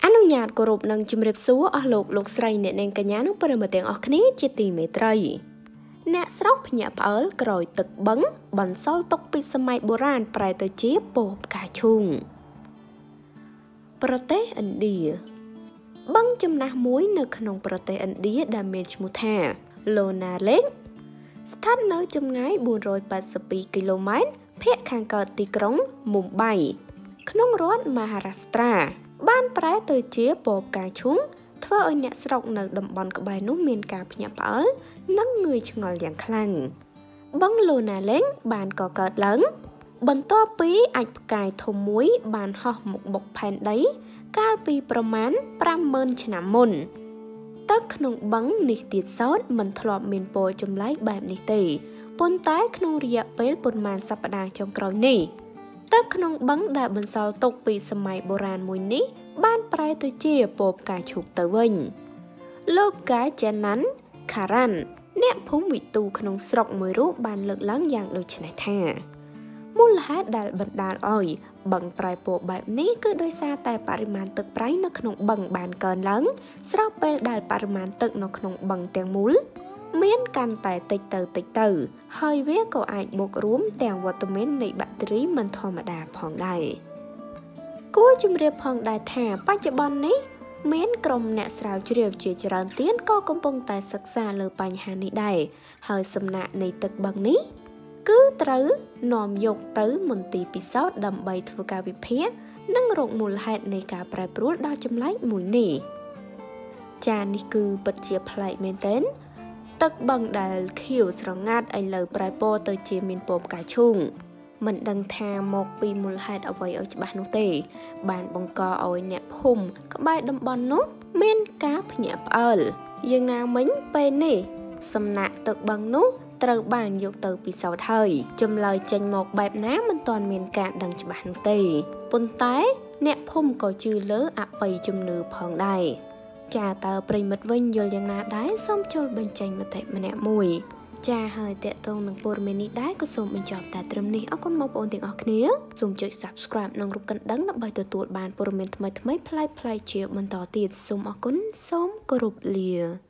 នុញ្ញាតគោរពនឹងជំរាបសួរអស់លោកស្រីអ្នកនាងកញ្ញានិងប្រិយមិត្តទាំងអស់គ្នាជាទីមេត្រីអ្នកស្រុកភ្ញាក់ផ្អើលក្រោយទឹកបឹងបន្សល់ទុកពីសម័យបុរាណប្រែទៅជាពពផ្កាឈូងប្រទេសឥណ្ឌាបឹងចំណាស់មួយនៅក្នុងប្រទេសឥណ្ឌាដែលមានឈ្មោះថា Lona Lake ស្ថិតនៅចម្ងាយ482គីឡូម៉ែត្រភាគខាងកើតទីក្រុង Mumbai ក្នុងរដ្ឋ Maharashtra បានប្រែទៅជាពពផ្កាឈូងធ្វើឲ្យអ្នកស្រុកនៅតំបន់ក្បែរនោះមានការភ្ញាក់ផ្អើលនិងងឿយឆ្ងល់យ៉ាងខ្លាំងបឹង Lona Lake បានកកើតឡើងបន្ទាប់ពីអាចផ្កាយធំមួយបានហោះមកបុកផែនដីកាលពីប្រមាណ 50,000 ឆ្នាំមុនទឹកក្នុងបឹងនេះទៀតសោតមិនធ្លាប់មានពណ៌ចម្លែកបែបនេះទេប៉ុន្តែក្នុងរយៈពេលប៉ុន្មានសប្តាហ៍ចុងក្រោយនេះទឹកក្នុងបឹងដែលបន្សល់ទុកពីសម័យបុរាណមួយនេះបានប្រែទៅជាពពផ្កាឈូកទៅវិញលោកកាចាណាន់ខារ៉ាន់អ្នកភូមិវិទូក្នុងស្រុកមួយរូបបានលើកឡើងយ៉ាងដូចនេះថាមូលហេតុដែលបណ្ដាលឲ្យបឹងប្រែពណ៌បែបនេះគឺដោយសារតែបរិមាណទឹកប្រៃនៅក្នុងបឹងបានកើនឡើងស្របពេលដែលបរិមាណទឹកនៅក្នុងបឹងទាំងមូលមានកាន់តែតិចទៅហើយវាក៏អាចបូករួមទាំងវត្តមាននៃបាក់តេរីមិនធម្មតាផងដែរគួរជម្រាបផងដែរថាបច្ចុប្បន្ននេះមានក្រុមអ្នកស្រាវជ្រាវជាច្រើនទៀតក៏កំពុងតែសិក្សាលើបញ្ហានេះដែរហើយសំណាក់នៃទឹកបឹងនេះគឺត្រូវនាំយកទៅមន្ទីរពិសោធន៍ដើម្បីធ្វើការវិភាគនិងរកមូលហេតុនៃការប្រែប្រួលដ៏ចម្លែកមួយនេះចានេះគឺពិតជាប្លែកមែនទែនទឹកបឹងដែលខៀវស្រងាត់ឥឡូវប្រែពណ៌ទៅជាមានពណ៌ផ្កាឈូងមិនដឹងថាមកពីមូលហេតុអ្វីឲ្យច្បាស់នោះទេបានបង្កឲ្យអ្នកភូមិក្បែរតំបន់នោះមានការភ្ញាក់ផ្អើលយ៉ាងណាមិញពេលនេះសំណាក់ទឹកបឹងនោះត្រូវបានយកទៅពិសោធន៍ហើយចម្លើយចេញមកបែបណាមិនទាន់មានការដឹងច្បាស់នោះទេប៉ុន្តែអ្នកភូមិក៏ជឿលើអបិយជំនឿផងដែរចាតើប្រិមិត្តវិញយល់យ៉ាងណាដែរសូមចូលបញ្ចេញមតិម្នាក់មួយចាហើយតេតងនឹងព័ត៌មាននេះដែរក៏សូមបញ្ចប់តែត្រឹមនេះអរគុណបងប្អូនទាំងអស់គ្នាសូមចុច Subscribe និងរូបកណ្ដឹងដើម្បីទទួលបានព័ត៌មានថ្មីៗប្លែកៗជាបន្តទៀតសូមអរគុណសូមគោរពលា